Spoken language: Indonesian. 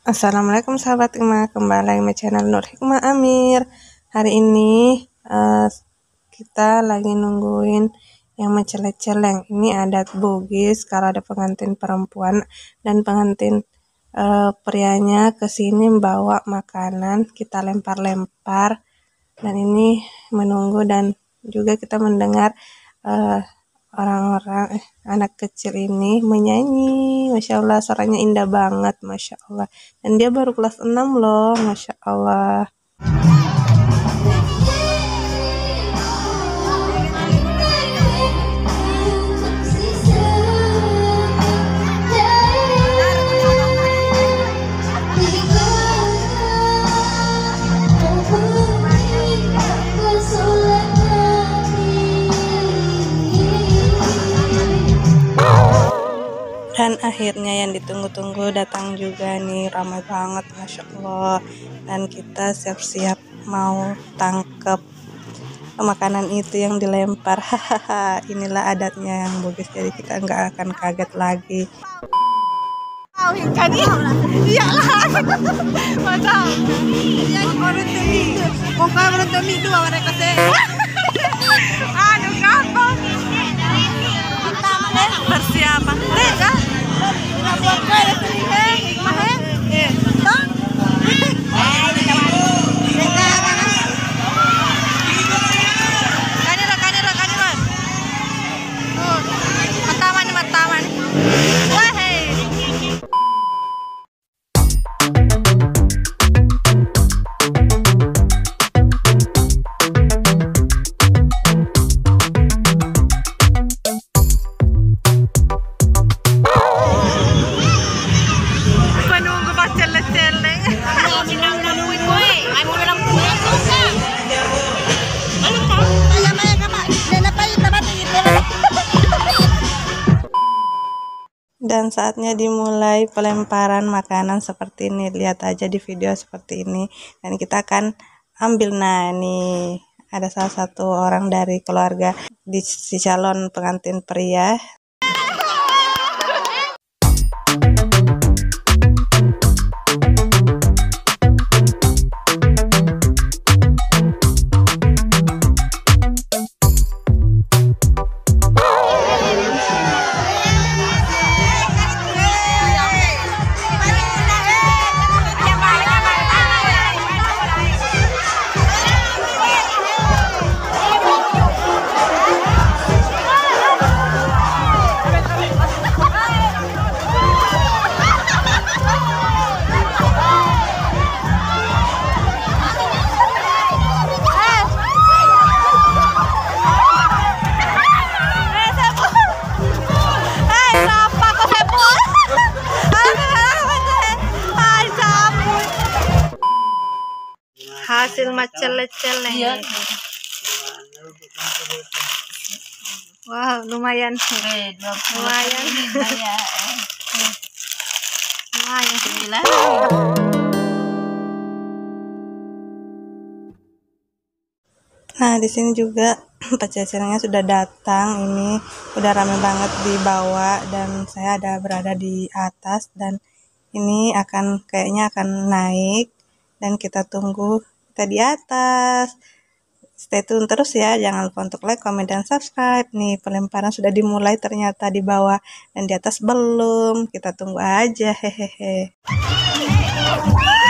Assalamualaikum sahabat Hikmah, kembali lagi di channel Nur Hikmah Amir. Hari ini kita lagi nungguin yang menceleng-celeng. Ini adat Bugis kalau ada pengantin perempuan dan pengantin prianya ke sini bawa makanan, kita lempar-lempar dan ini menunggu dan juga kita mendengar eh, orang-orang anak kecil ini menyanyi. Masya Allah, suaranya indah banget, Masya Allah. Dan dia baru kelas 6 loh, Masya Allah. Dan akhirnya yang ditunggu-tunggu datang juga nih, ramai banget, Masya Allah. Dan kita siap-siap mau tangkep makanan itu yang dilempar. Hahaha, inilah adatnya yang Bugis, jadi kita nggak akan kaget lagi. Kan iyalah macam yang orang demi bukan orang demi dua mereka teh anu gampang persiapan mereka buat kaya sini mataman Dan saatnya dimulai pelemparan makanan seperti ini. Lihat aja di video seperti ini. Dan kita akan ambil. Nah, ini ada salah satu orang dari keluarga di si calon pengantin pria. Hasil macel-celeng. Iya. Wow, lumayan. Lumayan. Lumayan. Nah, di sini juga pecelengnya sudah datang. Ini udah rame banget di bawah dan saya berada di atas dan ini kayaknya akan naik dan kita tunggu kita di atas. Stay tune terus ya, jangan lupa untuk like, komen, dan subscribe. Nih pelemparan sudah dimulai ternyata di bawah dan di atas belum. Kita tunggu aja, hehehe.